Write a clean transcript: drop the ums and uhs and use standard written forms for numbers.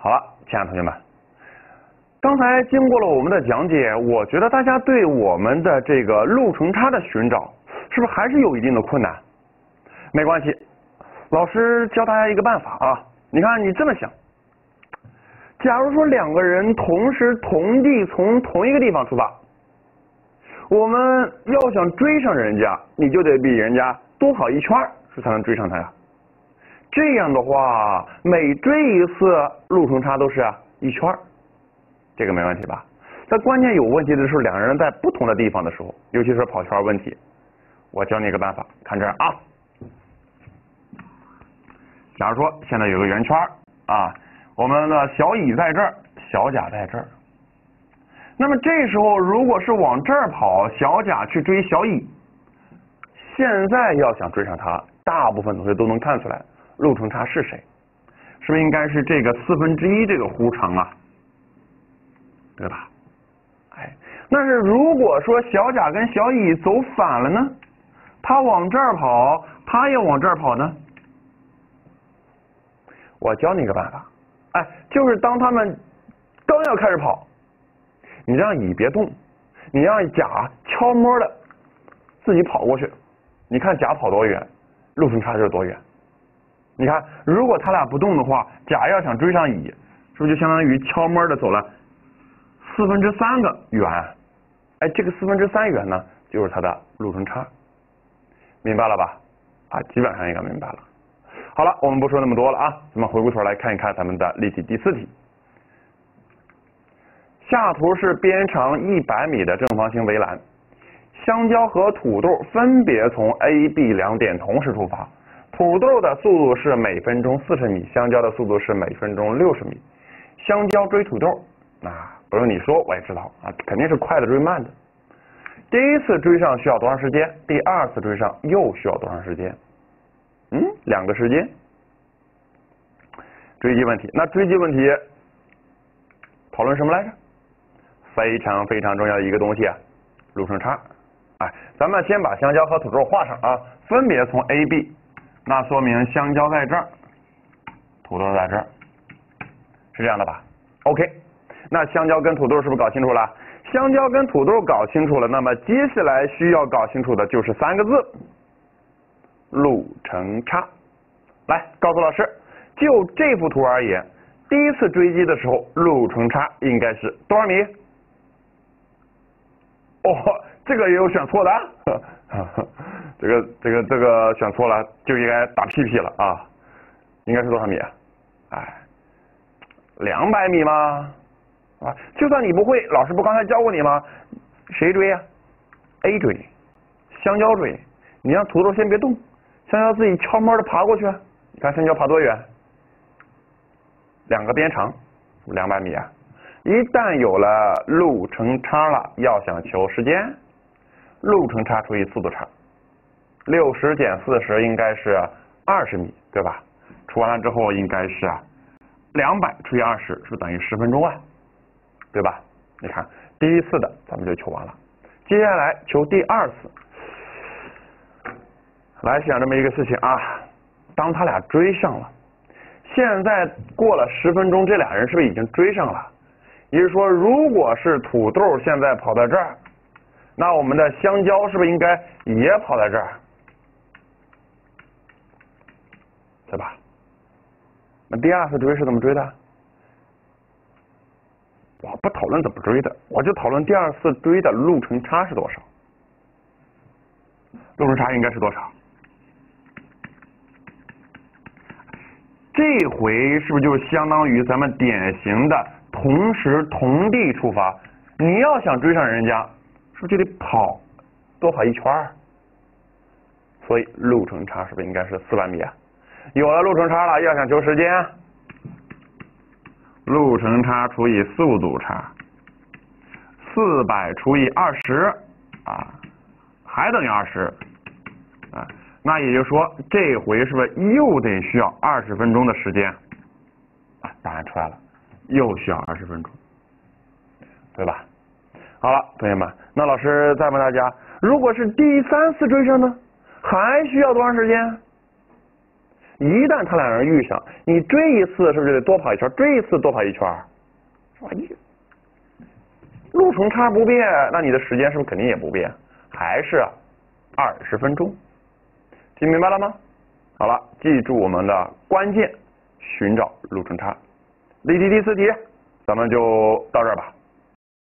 好了，亲爱的同学们，刚才经过了我们的讲解，我觉得大家对我们的这个路程差的寻找，是不是还是有一定的困难？没关系，老师教大家一个办法啊。你看，你这么想，假如说两个人同时同地从同一个地方出发，我们要想追上人家，你就得比人家多跑一圈，是才能追上他呀。这样的话，每追一次路程差都是一圈，这个没问题吧？但关键有问题的是，两个人在不同的地方的时候，尤其是跑圈问题。我教你一个办法，看这儿啊。假如说现在有个圆圈啊，我们的小乙在这儿，小甲在这儿。那么这时候如果是往这儿跑，小甲去追小乙，现在要想追上他，大部分同学都能看出来路程差是谁，是不是应该是这个1/4这个弧长啊，对吧？哎，但是如果说小甲跟小乙走反了呢，他往这儿跑，他也往这儿跑呢？我教你一个办法，哎，就是当他们刚要开始跑，你让乙别动，你让甲悄摸的自己跑过去，你看甲跑多远，路程差就是多远。你看，如果他俩不动的话，甲要想追上乙，是不是就相当于悄摸的走了3/4个圆？哎，这个3/4圆呢，就是它的路程差，明白了吧？啊，基本上应该明白了。好了，我们不说那么多了啊，咱们回过头来看一看咱们的例题第4题。下图是边长100米的正方形围栏，香蕉和土豆分别从 A、B 两点同时出发，土豆的速度是每分钟40米，香蕉的速度是每分钟60米。香蕉追土豆，不用你说我也知道啊，肯定是快的追慢的。第一次追上需要多长时间？第二次追上又需要多长时间？2个时间。追击问题，那追击问题讨论什么来着？非常非常重要的一个东西路程差。哎，咱们先把香蕉和土豆画上啊，分别从 A、B， 那说明香蕉在这儿，土豆在这儿，是这样的吧 ？OK， 那香蕉跟土豆是不是搞清楚了？香蕉跟土豆搞清楚了，那么接下来需要搞清楚的就是3个字：路程差。来，告诉老师，就这幅图而言，第一次追击的时候，路程差应该是多少米？这个也有选错的这个选错了就应该打屁屁了啊！应该是多少米？哎，200米吗？就算你不会，老师不刚才教过你吗？谁追呀？A 追，香蕉追。你让土豆先别动，香蕉自己悄摸的爬过去。你看香蕉爬多远？2个边长，200米啊！一旦有了路程差了，要想求时间，路程差除以速度差，60减40应该是20米，对吧？除完了之后应该是200除以20，是不是等于10分钟啊？对吧？你看第一次的咱们就求完了，接下来求第2次。来想这么一个事情啊，当他俩追上了，现在过了10分钟，这俩人是不是已经追上了？也就是说，如果是土豆现在跑到这儿，那我们的香蕉是不是应该也跑在这儿？对吧？那第2次追是怎么追的？我不讨论怎么追的，我就讨论第2次追的路程差是多少。路程差应该是多少？这回是不是就相当于咱们典型的同时同地出发？你要想追上人家，是不是就得多跑一圈？所以路程差是不是应该是400米啊？有了路程差了，要想求时间，路程差除以速度差，400除以20还等于20那也就是说，这回是不是又得需要20分钟的时间？答案出来了，又需要20分钟，对吧？好了，同学们，那老师再问大家，如果是第3次追上呢，还需要多长时间？ 一旦他俩人遇上，你追一次是不是得多跑一圈？追一次多跑一圈，是吧？路程差不变，那你的时间是不是肯定也不变？还是20分钟？听明白了吗？好了，记住我们的关键，寻找路程差。例题第4题，咱们就到这儿吧。